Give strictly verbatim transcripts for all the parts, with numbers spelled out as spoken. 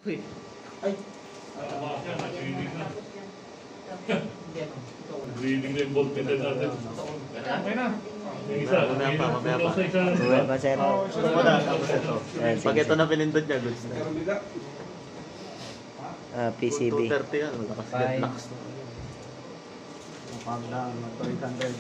Uy. Ay. Reading na yung voltage natin. Okay na. Isa. Mamaya pa, mamaya pa. Mamaya pa, sir. Ito mo na, tapos ito. Pag ito na pinindot niya, goods na. Ah, P C B. two thirty yan, malakas get lax. Calm down, two hundred.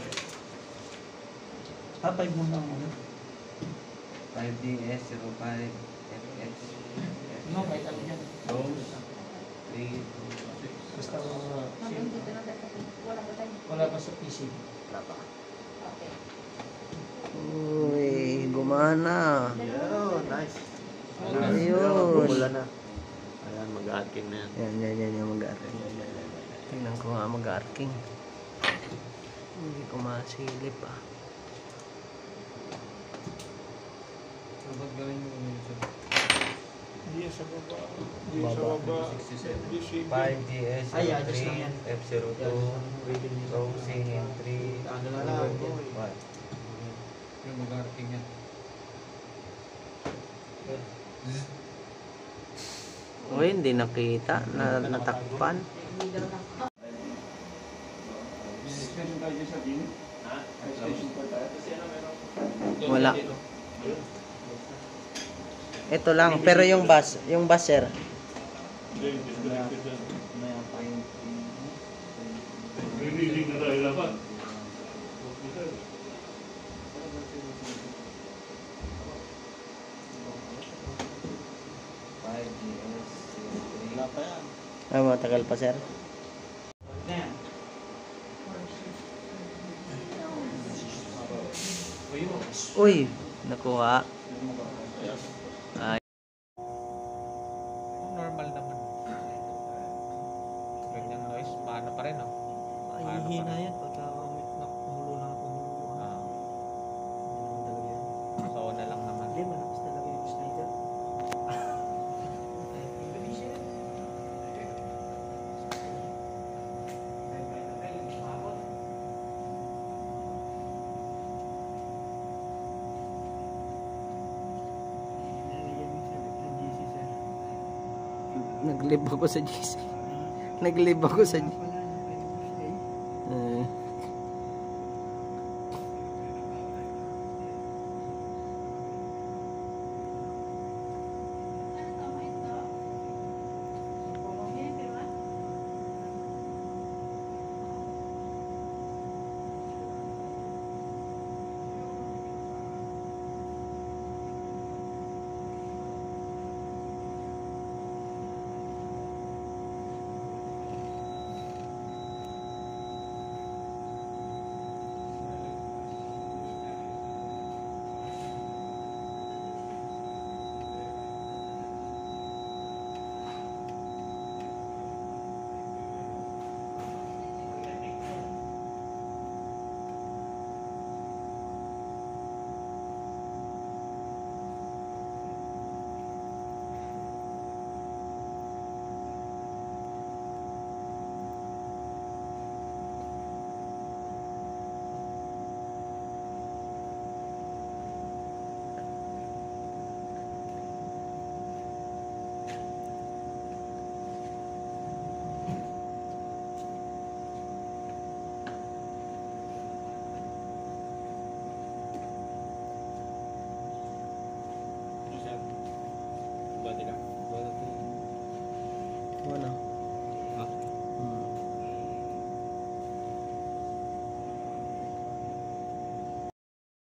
Ah, five muna muna. five D S zero five F X. No, kahit ano yan. Rose. three. Basta uh, wala pa sa P C. Wala pa. Uy, gumana. Yeah, nice. Ayun. Bumula na. Ayan, mag-arcing na yan. Yan, yan, yan yung mag-arking. Tingnan ko nga mag-arking. Hindi ko masilip ah. Dapat gawin mo yun sa Hindi sa baba. Hindi sa baba. five D S Ay, zero adjust lang three yan. F zero two Rosing and three. Ano na lang. What? Yung mag-arting yan. Uy, hindi nakita. Na, natakpan. Station tayo dyan sa din? Ha? Station pa tayo? Wala. Ito lang, pero yung bus, yung bus sir. Hindi, disconnected yan. Maya pa yung... Reading na tayo dapat. five D S zero three. Wala pa yan. Ah, matagal pa sir. Yan. Uy, nakuha. Ay. Normal naman. Ganyan noise, paano pa rin, no? Ay, hihina yan pagka nakulo lang ako. Ah. So na lang naman. Hindi, malakas talaga yung slider. Naglib ako sa G C. Naglib ako sa G C. Uh, Bati ka? Bati. ano?